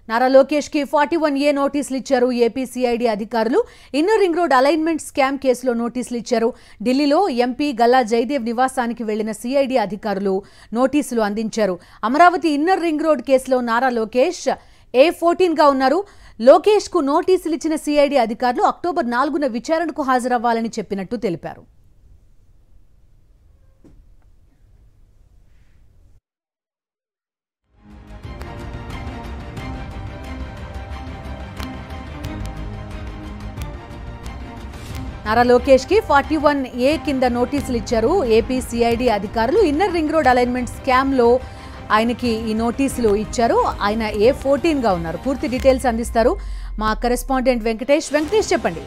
నారా లోకేష్ కి 41A నోటీసులు ఇచ్చారు ఏపీ సిఐడి అధికారులు. Inner ring road alignment scam కేసులో నోటీసులు ఇచ్చారు. ఢిల్లీలో ఎంపీ గల్లా జయదేవ్ నివాసానికి వెళ్లిన సిఐడి అధికారులు నోటీసులు అందించారు. అమరావతి ఇన్నర్ రింగ్ రోడ్ కేసులో నారా లోకేష్ A14 గా ఉన్నారు. లోకేష్ కు నోటీసులు ఇచ్చిన సిఐడి అధికారులు అక్టోబర్ 4న విచారణకు హాజరవ్వాలని చెప్పినట్టు తెలిపారు. నారా లోకేష్ కి 41A కింద నోటీసులు ఇచ్చారు ఏపీ సిఐడి అధికారులు. Inner ring road alignment scam లో ఆయనకి ఈ నోటీసులు ఇచ్చారు. ఆయన A14 గా ఉన్నారు. పూర్తి డీటెయిల్స్ అందిస్తారు మా కరెస్పాండెంట్ వెంకటేష్. చెప్పండి.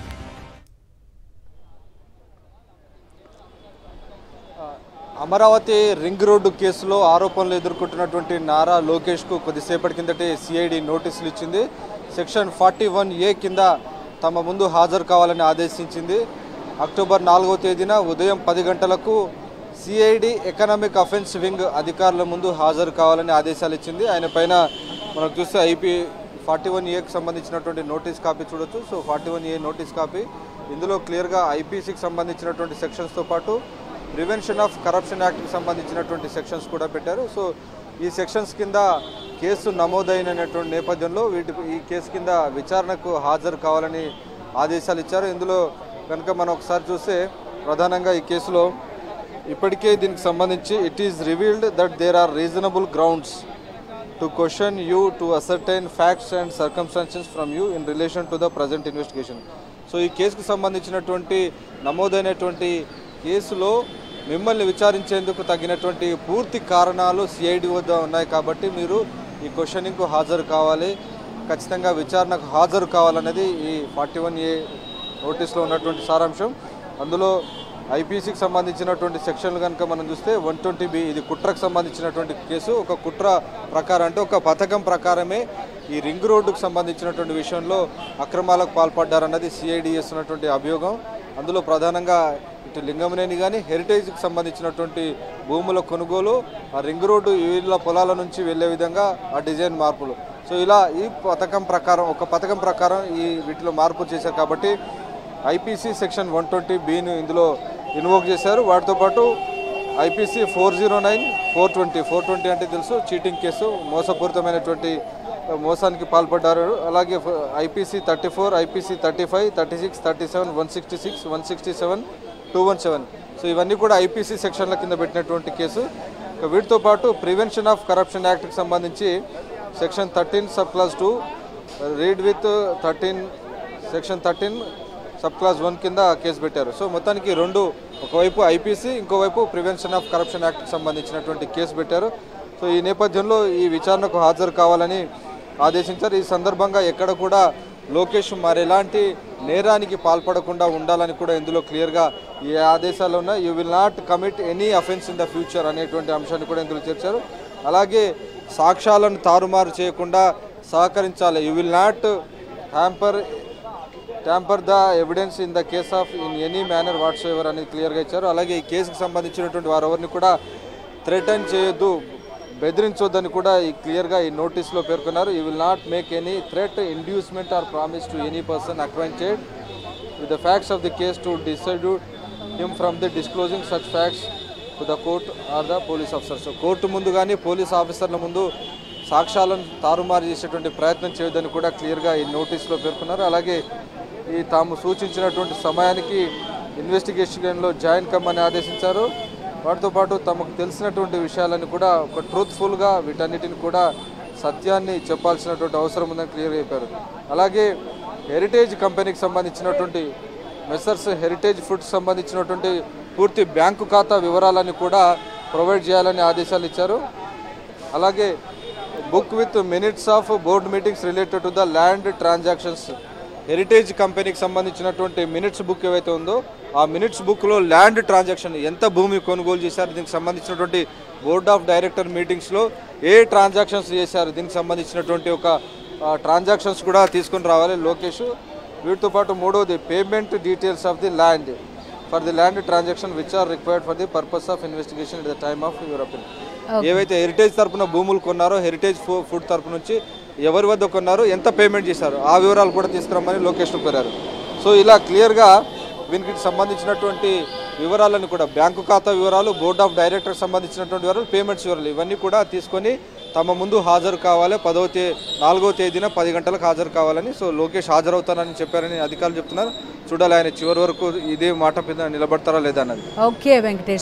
అమరావతి రింగ్ రోడ్డు కేసులో ఆరోపణలు ఎదుర్కొంటున్నటువంటి నారా లోకేష్ కు కొద్దిసేపటి కిందటే సిఐడి నోటీసులు ఇచ్చింది. సెక్షన్ 41A కింద తమ ముందు హాజరు కావాలని ఆదేశించింది. అక్టోబర్ 4వ తేదీన ఉదయం 10 గంటలకు సిఐడి ఎకనామిక్ అఫెన్స్ వింగ్ అధికారుల ముందు హాజరు కావాలని ఆదేశాలు ఇచ్చింది. ఆయన పైన మనకు చూస్తే ఐపీ 41Aకి సంబంధించినటువంటి నోటీస్ కాపీ చూడొచ్చు. సో 41A నోటీస్ కాపీ ఇందులో క్లియర్గా ఐపీసీకి సంబంధించినటువంటి సెక్షన్స్తో పాటు ప్రివెన్షన్ ఆఫ్ కరప్షన్ యాక్ట్కి సంబంధించినటువంటి సెక్షన్స్ కూడా పెట్టారు. సో ఈ సెక్షన్స్ కింద కేసు నమోదైనటువంటి నేపథ్యంలో ఈ కేసు కింద విచారణకు హాజరు కావాలని ఆదేశాలు ఇచ్చారు. ఇందులో కనుక మనం ఒకసారి చూస్తే ప్రధానంగా ఈ కేసులో ఇప్పటికే దీనికి సంబంధించి it is revealed that there are reasonable grounds to question you to ascertain facts and circumstances from you in relation to the present investigation. So ఈ కేసుకు సంబంధించినటువంటి నమోదైనటువంటి కేసులో మిమ్మల్ని విచారించేందుకు తగినటువంటి పూర్తి కారణాలు సిఐడి వద్ద ఉన్నాయి కాబట్టి మీరు ఈ క్వశ్చనింగ్కు హాజరు కావాలి, ఖచ్చితంగా విచారణకు హాజరు కావాలనేది ఈ 41A నోటీస్లో ఉన్నటువంటి సారాంశం. అందులో ఐపీసీకి సంబంధించినటువంటి సెక్షన్లు కనుక మనం చూస్తే 120B ఇది కుట్రకు సంబంధించినటువంటి కేసు. ఒక కుట్ర ప్రకారం అంటే ఒక పథకం ప్రకారమే ఈ రింగ్ రోడ్డుకు సంబంధించినటువంటి విషయంలో అక్రమాలకు పాల్పడ్డారన్నది సిఐడి చేస్తున్నటువంటి అభియోగం. అందులో ప్రధానంగా ఇటు లింగంనేని కానీ హెరిటేజ్కి సంబంధించినటువంటి భూముల కొనుగోలు, ఆ రింగ్ రోడ్డు వీళ్ళ పొలాల నుంచి వెళ్ళే విధంగా ఆ డిజైన్ మార్పులు. సో ఇలా ఈ పథకం ప్రకారం ఈ వీటిలో మార్పు చేశారు కాబట్టి ఐపీసీ సెక్షన్ 120Bను ఇందులో ఇన్వోక్ చేశారు. వాటితో పాటు ఐపీసీ 409, 420 అంటే తెలుసు చీటింగ్ కేసు, మోసపూరితమైనటువంటి మోసానికి పాల్పడ్డారు. అలాగే ఐపీసీ 34, ఐపీసీ 35, 36, 37, 166, 167, 217. సో ఇవన్నీ కూడా ఐపీసీ సెక్షన్ల కింద పెట్టినటువంటి కేసు. వీటితో పాటు ప్రివెన్షన్ ఆఫ్ కరప్షన్ యాక్ట్కి సంబంధించి section 13 sub clause 2 read with 13 section 13 sub clause 1 కింద కేసు పెట్టారు. సో మొత్తానికి రెండు, ఒకవైపు ఐపీసీ, ఇంకోవైపు ప్రివెన్షన్ ఆఫ్ కరప్షన్ యాక్ట్కి సంబంధించినటువంటి కేసు పెట్టారు. సో ఈ నేపథ్యంలో ఈ విచారణకు హాజరు కావాలని ఆదేశించారు. ఈ సందర్భంగా ఎక్కడ కూడా లోకేష్ మరెలాంటి నేరానికి పాల్పడకుండా ఉండాలని కూడా ఇందులో క్లియర్గా ఈ ఆదేశాలు ఉన్నాయి. You will not commit any offence in the future అనేటువంటి అంశాన్ని కూడా ఇందులో చేర్చారు. అలాగే సాక్ష్యాలను తారుమారు చేయకుండా సహకరించాలి. You will not tamper the evidence in the case of in any manner whatsoever అనేది క్లియర్గా ఇచ్చారు. అలాగే ఈ కేసుకు సంబంధించినటువంటి వారెవరిని కూడా థ్రెటన్ చేయొద్దు, బెదిరించొద్దని కూడా ఈ క్లియర్గా ఈ నోటీస్లో పేర్కొన్నారు. You will not make any threat, inducement or promise to any person acquainted with the facts of the case to decide him from the disclosing such facts to the court or the police officers. Court ముందు కానీ police ఆఫీసర్ల ముందు సాక్ష్యాలను తారుమారు చేసేటువంటి ప్రయత్నం చేయొద్దని కూడా క్లియర్గా ఈ నోటీస్లో పేర్కొన్నారు. అలాగే ఈ తాము సూచించినటువంటి సమయానికి ఇన్వెస్టిగేషన్లో జాయిన్ కమ్మని ఆదేశించారు. వాటితో పాటు తమకు తెలిసినటువంటి విషయాలను కూడా ఒక ట్రూత్ఫుల్గా వీటన్నిటిని కూడా సత్యాన్ని చెప్పాల్సినటువంటి అవసరం ఉందని క్లియర్గా చెప్పారు. అలాగే హెరిటేజ్ కంపెనీకి సంబంధించినటువంటి మెసర్స్ హెరిటేజ్ ఫుడ్స్ సంబంధించినటువంటి పూర్తి బ్యాంకు ఖాతా వివరాలను కూడా ప్రొవైడ్ చేయాలని ఆదేశాలు ఇచ్చారు. అలాగే book with minutes of board meetings related to the land transactions. Heritage కంపెనీకి సంబంధించినటువంటి మినిట్స్ బుక్ ఏవైతే ఉందో ఆ మినిట్స్ బుక్లో ల్యాండ్ ట్రాన్సాక్షన్ ఎంత భూమి కొనుగోలు చేశారు, దీనికి సంబంధించినటువంటి బోర్డ్ ఆఫ్ డైరెక్టర్ మీటింగ్స్లో ఏ ట్రాన్సాక్షన్స్ చేశారు, దీనికి సంబంధించినటువంటి ఒక ట్రాన్సాక్షన్స్ కూడా తీసుకొని రావాలి లోకేష్. వీటితో పాటు మూడవది payment details of the land for the land transaction which are required for the purpose of investigation at the time of your opinion. ఏవైతే హెరిటేజ్ తరపున భూములు కొన్నారో హెరిటేజ్ ఫుడ్ తరపు నుంచి ఎవరి వద్ద కొన్నారు, ఎంత పేమెంట్ చేశారు, ఆ వివరాలు కూడా తీసుకురమ్మని లోకేష్ను కోరారు. సో ఇలా క్లియర్గా వీనికి సంబంధించినటువంటి వివరాలను కూడా బ్యాంకు ఖాతా వివరాలు, బోర్డ్ ఆఫ్ డైరెక్టర్కి సంబంధించినటువంటి వివరాలు, పేమెంట్స్ వివరాలు ఇవన్నీ కూడా తీసుకొని తమ ముందు హాజరు కావాలి. 4వ తేదీన 10 గంటలకు హాజరు కావాలని. సో లోకేష్ హాజరవుతానని చెప్పారని అధికారులు చెప్తున్నారు. చూడాలి ఆయన చివరి వరకు ఇదే మాట మీద నిలబడతారా లేదా అన్నది. ఓకే వెంకటేష్.